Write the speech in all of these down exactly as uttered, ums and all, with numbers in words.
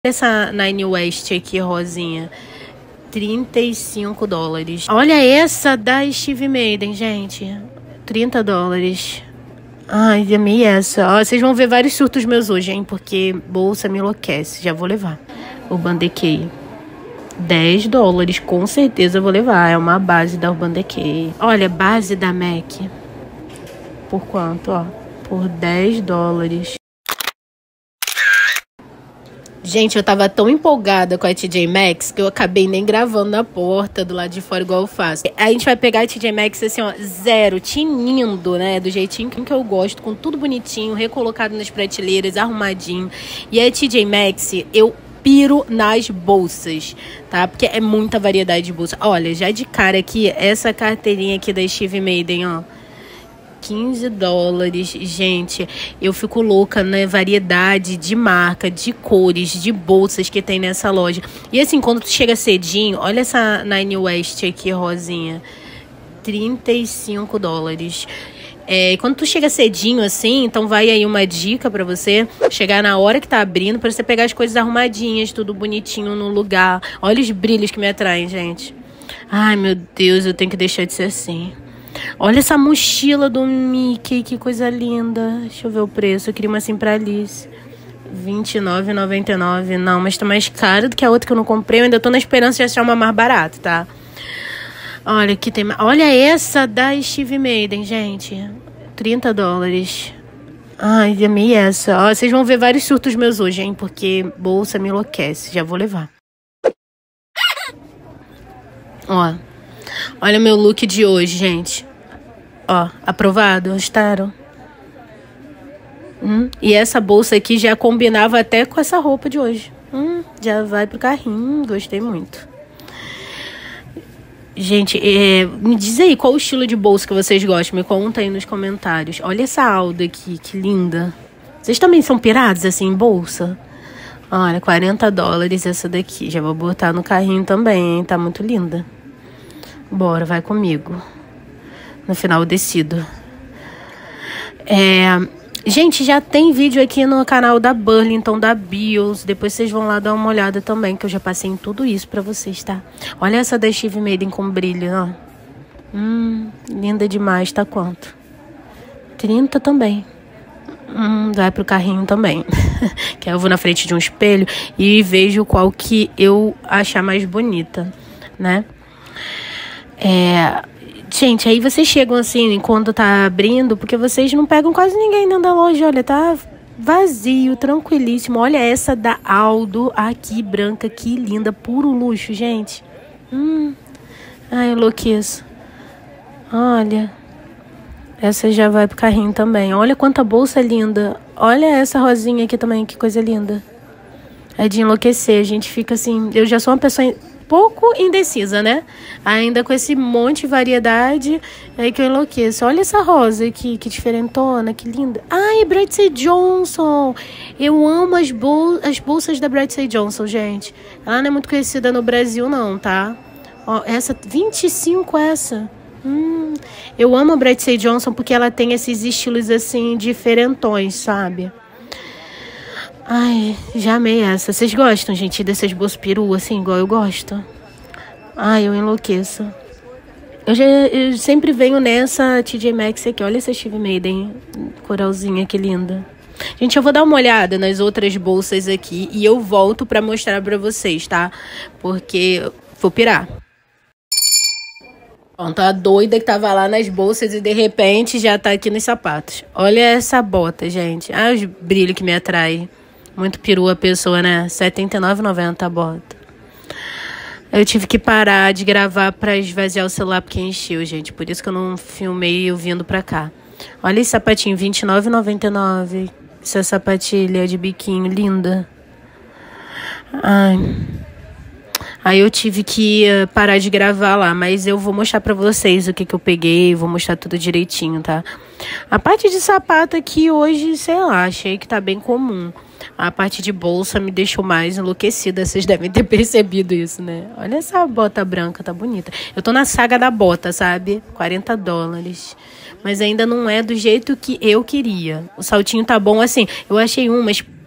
Essa Nine West aqui, rosinha. trinta e cinco dólares. Olha essa da Steve Madden, gente. trinta dólares. Ai, amei essa. Ó, vocês vão ver vários surtos meus hoje, hein? Porque bolsa me enlouquece. Já vou levar. Urban Decay. dez dólares. Com certeza eu vou levar. É uma base da Urban Decay. Olha, base da MAC. Por quanto, ó? Por dez dólares. Gente, eu tava tão empolgada com a T J Maxx que eu acabei nem gravando na porta do lado de fora igual eu faço. A gente vai pegar a T J Maxx assim, ó, zero, tinindo, né? Do jeitinho que eu gosto, com tudo bonitinho, recolocado nas prateleiras, arrumadinho. E a T J Maxx, eu piro nas bolsas, tá? Porque é muita variedade de bolsa. Olha, já de cara aqui, essa carteirinha aqui da Steve Madden, ó. quinze dólares, gente, eu fico louca na variedade de marca, de cores, de bolsas que tem nessa loja. E assim, quando tu chega cedinho, olha essa Nine West aqui, rosinha, trinta e cinco dólares. É, quando tu chega cedinho assim, então vai aí uma dica pra você chegar na hora que tá abrindo, pra você pegar as coisas arrumadinhas, tudo bonitinho no lugar. Olha os brilhos que me atraem, gente. Ai, meu Deus, eu tenho que deixar de ser assim. Olha essa mochila do Mickey, que coisa linda. Deixa eu ver o preço, eu queria uma assim pra Alice. vinte e nove reais e noventa e nove centavos. Não, mas tá mais caro do que a outra que eu não comprei. Eu ainda tô na esperança de achar uma mais barata, tá? Olha, aqui tem... Olha essa da Steve Madden, gente. trinta dólares. Ai, amei essa. Ó, vocês vão ver vários surtos meus hoje, hein? Porque bolsa me enlouquece. Já vou levar. Ó. Olha meu look de hoje, gente. Ó, aprovado? Gostaram? Hum, e essa bolsa aqui já combinava até com essa roupa de hoje. Hum, já vai pro carrinho. Gostei muito. Gente, é, me diz aí qual o estilo de bolsa que vocês gostam. Me conta aí nos comentários. Olha essa Alda aqui, que linda. Vocês também são pirados assim em bolsa? Olha, quarenta dólares essa daqui. Já vou botar no carrinho também, hein? Tá muito linda. Bora, vai comigo. No final eu decido. É, gente, já tem vídeo aqui no canal da Burlington, da Bios. Depois vocês vão lá dar uma olhada também, que eu já passei em tudo isso pra vocês, tá? Olha essa da Steve Madden com brilho, ó. Hum, linda demais. Tá quanto? trinta também. Hum, vai pro carrinho também. Que aí eu vou na frente de um espelho e vejo qual que eu achar mais bonita, né? É, gente, aí vocês chegam assim, quando tá abrindo, porque vocês não pegam quase ninguém dentro da loja, olha, tá vazio, tranquilíssimo. Olha essa da Aldo, aqui, branca, que linda, puro luxo, gente. Hum, ai, enlouqueço. Olha, essa já vai pro carrinho também. Olha quanta bolsa linda. Olha essa rosinha aqui também, que coisa linda. É de enlouquecer, a gente fica assim, eu já sou uma pessoa... pouco indecisa, né? Ainda com esse monte de variedade, é aí que eu enlouqueço. Olha essa rosa aqui, que diferentona, que linda. Ai, Bradley Johnson! Eu amo as, bol as bolsas da Bradley Johnson, gente. Ela não é muito conhecida no Brasil, não, tá? Ó, essa, vinte e cinco essa. Hum, eu amo a Bradley Johnson porque ela tem esses estilos, assim, diferentões, sabe? Ai, já amei essa. Vocês gostam, gente, dessas bolsas peru, assim, igual eu gosto? Ai, eu enlouqueço. Eu, já, eu sempre venho nessa T J Maxx aqui. Olha essa Steve Madden, coralzinha, que linda. Gente, eu vou dar uma olhada nas outras bolsas aqui e eu volto pra mostrar pra vocês, tá? Porque vou pirar. Ó, tá doida que tava lá nas bolsas e de repente já tá aqui nos sapatos. Olha essa bota, gente. Ah, os brilhos que me atraem. Muito peru a pessoa, né? setenta e nove reais e noventa centavos a bota. Eu tive que parar de gravar pra esvaziar o celular porque encheu, gente. Por isso que eu não filmei eu vindo pra cá. Olha esse sapatinho, vinte e nove reais e noventa e nove centavos. Essa sapatilha de biquinho, linda. Ai... Aí eu tive que uh, parar de gravar lá, mas eu vou mostrar pra vocês o que que eu peguei, vou mostrar tudo direitinho, tá? A parte de sapato aqui hoje, sei lá, achei que tá bem comum. A parte de bolsa me deixou mais enlouquecida, vocês devem ter percebido isso, né? Olha essa bota branca, tá bonita. Eu tô na saga da bota, sabe? quarenta dólares. Mas ainda não é do jeito que eu queria. O saltinho tá bom, assim, eu achei umas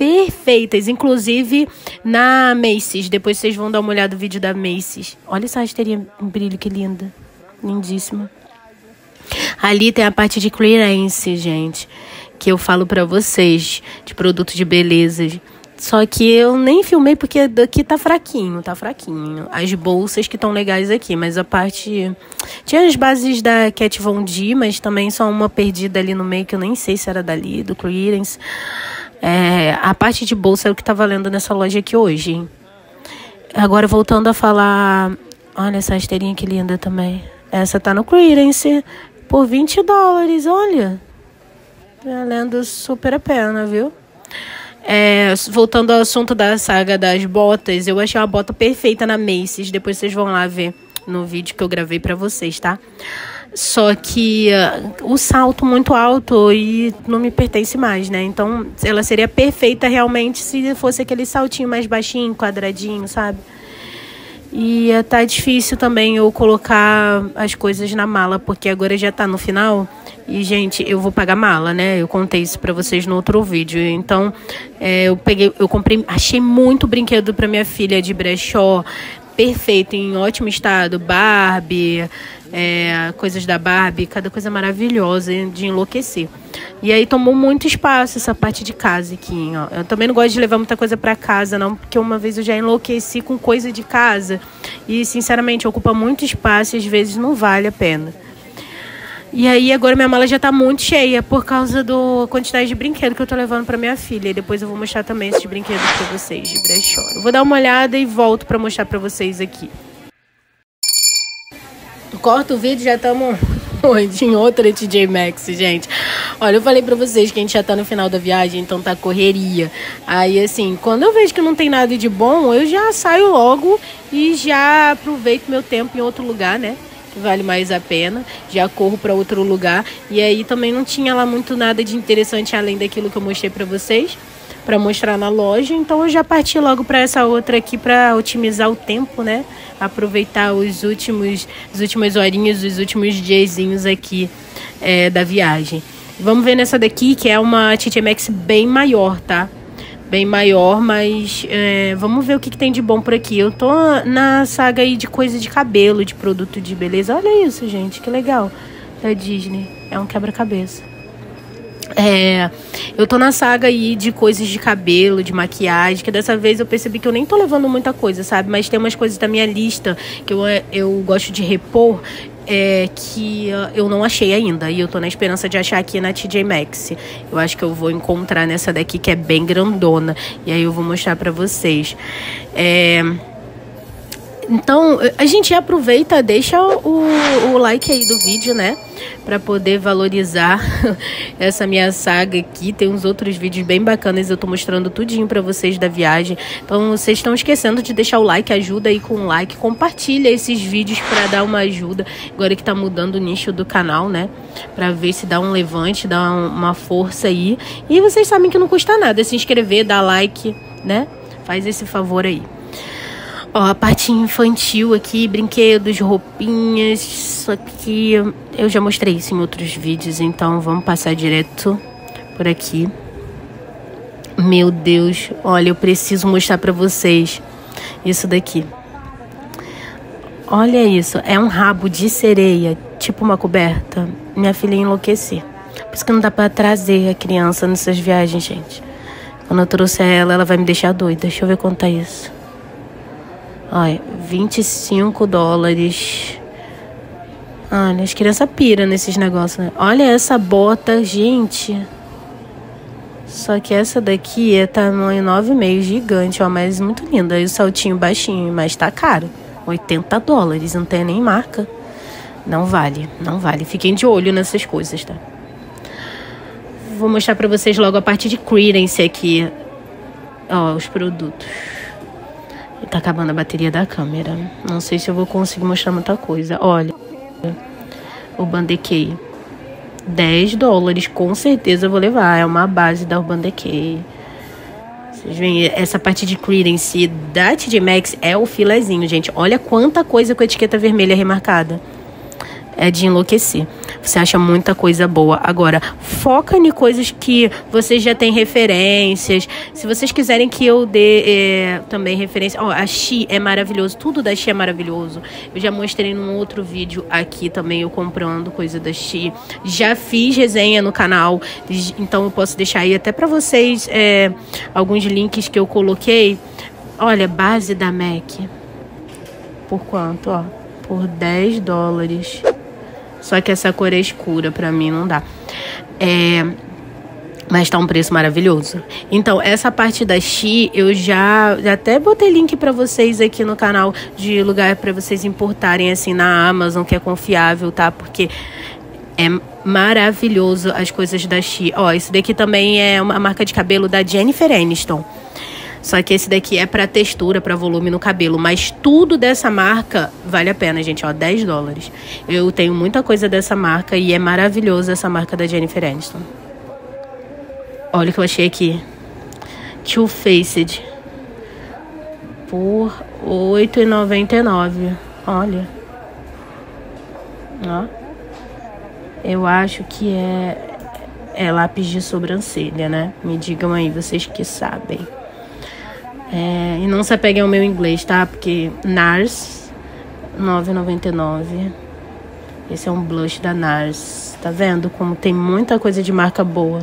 perfeitas, inclusive na Macy's. Depois vocês vão dar uma olhada no vídeo da Macy's. Olha essa rasteirinha em brilho, que linda. Lindíssima. Ali tem a parte de clearance, gente, que eu falo pra vocês, de produto de beleza. Só que eu nem filmei porque daqui tá fraquinho, tá fraquinho. As bolsas que estão legais aqui, mas a parte... Tinha as bases da Kat Von D, mas também só uma perdida ali no meio, que eu nem sei se era dali, do clearance. É, a parte de bolsa é o que tá valendo nessa loja aqui hoje, hein? Agora, voltando a falar... Olha essa rasteirinha que linda também. Essa tá no clearance por vinte dólares, olha. Valendo super a pena, viu? É, voltando ao assunto da saga das botas, eu achei uma bota perfeita na Macy's. Depois vocês vão lá ver no vídeo que eu gravei pra vocês, tá? Só que uh, o salto muito alto e não me pertence mais, né? Então ela seria perfeita realmente se fosse aquele saltinho mais baixinho, quadradinho, sabe? E uh, tá difícil também eu colocar as coisas na mala, porque agora já tá no final. E, gente, eu vou pagar mala, né? Eu contei isso pra vocês no outro vídeo. Então, é, eu peguei, eu comprei, achei muito brinquedo pra minha filha de brechó. Perfeito, em ótimo estado. Barbie, é, coisas da Barbie, cada coisa maravilhosa de enlouquecer. E aí tomou muito espaço essa parte de casa aqui, ó. Eu também não gosto de levar muita coisa pra casa, não, porque uma vez eu já enlouqueci com coisa de casa. E, sinceramente, ocupa muito espaço e às vezes não vale a pena. E aí agora minha mala já tá muito cheia por causa da quantidade de brinquedo que eu tô levando pra minha filha. E depois eu vou mostrar também esses brinquedos pra vocês de brechó. Eu vou dar uma olhada e volto pra mostrar pra vocês aqui. Corta o vídeo, já estamos em outra T J Maxx, gente. Olha, eu falei pra vocês que a gente já tá no final da viagem, então tá correria. Aí, assim, quando eu vejo que não tem nada de bom, eu já saio logo e já aproveito meu tempo em outro lugar, né? Que vale mais a pena, já corro para outro lugar. E aí também não tinha lá muito nada de interessante além daquilo que eu mostrei para vocês, para mostrar na loja. Então eu já parti logo para essa outra aqui para otimizar o tempo, né? Aproveitar os últimos, as últimas horinhas, os últimos diazinhos aqui é, da viagem. Vamos ver nessa daqui, que é uma T J Maxx bem maior, tá? Bem maior, mas é, vamos ver o que, que tem de bom por aqui. Eu tô na saga aí de coisa de cabelo, de produto de beleza. Olha isso, gente, que legal. Da Disney, é um quebra-cabeça. É, eu tô na saga aí de coisas de cabelo, de maquiagem, que dessa vez eu percebi que eu nem tô levando muita coisa, sabe? Mas tem umas coisas da minha lista que eu, eu gosto de repor, é, que uh, eu não achei ainda. E eu tô na esperança de achar aqui na T J Maxx. Eu acho que eu vou encontrar nessa daqui, que é bem grandona. E aí eu vou mostrar pra vocês. É... Então, a gente aproveita, deixa o, o like aí do vídeo, né? Pra poder valorizar essa minha saga aqui. Tem uns outros vídeos bem bacanas, eu tô mostrando tudinho pra vocês da viagem. Então, vocês estão esquecendo de deixar o like, ajuda aí com o like. Compartilha esses vídeos pra dar uma ajuda. Agora que tá mudando o nicho do canal, né? Pra ver se dá um levante, dá uma força aí. E vocês sabem que não custa nada se inscrever, dar like, né? Faz esse favor aí. Ó, a parte infantil aqui, brinquedos, roupinhas, só que eu já mostrei isso em outros vídeos, então vamos passar direto por aqui. Meu Deus, olha, eu preciso mostrar pra vocês isso daqui. Olha isso, é um rabo de sereia, tipo uma coberta. Minha filha ia enlouquecer. Por isso que não dá pra trazer a criança nessas viagens, gente. Quando eu trouxer ela, ela vai me deixar doida. Deixa eu ver quanto tá isso. Olha, vinte e cinco dólares. Olha, as crianças piram nesses negócios, né? Olha essa bota, gente. Só que essa daqui é tamanho nove e meio, gigante, ó, mas muito linda. E o saltinho baixinho, mas tá caro. oitenta dólares, não tem nem marca. Não vale, não vale. Fiquem de olho nessas coisas, tá? Vou mostrar pra vocês logo a parte de clearance aqui. Ó, os produtos. Tá acabando a bateria da câmera. Não sei se eu vou conseguir mostrar muita coisa. Olha, o Urban Decay. dez dólares, com certeza eu vou levar. É uma base da Urban Decay. Vocês veem, essa parte de clearance da T J Maxx é o filezinho, gente. Olha quanta coisa com etiqueta vermelha remarcada. é de enlouquecer. Você acha muita coisa boa. Agora, foca em coisas que vocês já têm referências. Se vocês quiserem que eu dê é, também referência... Ó, a Shein é maravilhoso. Tudo da Shein é maravilhoso. Eu já mostrei num outro vídeo aqui também eu comprando coisa da Shein. Já fiz resenha no canal. Então eu posso deixar aí até pra vocês é, alguns links que eu coloquei. Olha, base da MAC. Por quanto, ó? Por dez dólares. Só que essa cor é escura, pra mim não dá. É... Mas tá um preço maravilhoso. Então, essa parte da Shein, eu já, já até botei link pra vocês aqui no canal de lugar pra vocês importarem, assim, na Amazon, que é confiável, tá? Porque é maravilhoso as coisas da Shein. Ó, esse daqui também é uma marca de cabelo da Jennifer Aniston. Só que esse daqui é pra textura, pra volume no cabelo. Mas tudo dessa marca vale a pena, gente. Ó, dez dólares. Eu tenho muita coisa dessa marca e é maravilhosa essa marca da Jennifer Aniston. Olha o que eu achei aqui. Too Faced. Por oito reais e noventa e nove centavos. Olha. Ó. Eu acho que é... É lápis de sobrancelha, né? Me digam aí, vocês que sabem. É, e não se apeguem ao meu inglês, tá? Porque NARS, nove reais e noventa e nove centavos. Esse é um blush da NARS. Tá vendo como tem muita coisa de marca boa?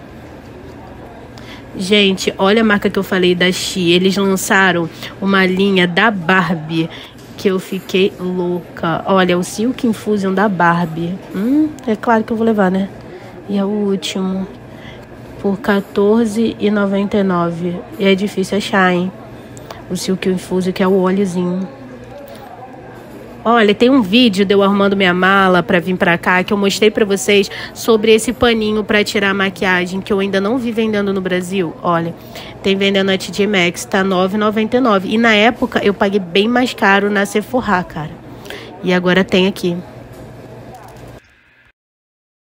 Gente, olha a marca que eu falei da Shein. Eles lançaram uma linha da Barbie que eu fiquei louca. Olha, o Silk Infusion da Barbie. Hum, é claro que eu vou levar, né? E é o último. Por quatorze reais e noventa e nove centavos. E é difícil achar, hein? O Silk Infusion, que é o óleozinho. Olha, tem um vídeo de eu arrumando minha mala pra vir pra cá, que eu mostrei pra vocês sobre esse paninho pra tirar a maquiagem, que eu ainda não vi vendendo no Brasil. Olha, tem vendendo na T J Maxx, tá nove reais e noventa e nove centavos. E na época eu paguei bem mais caro na Sephora, cara. E agora tem aqui.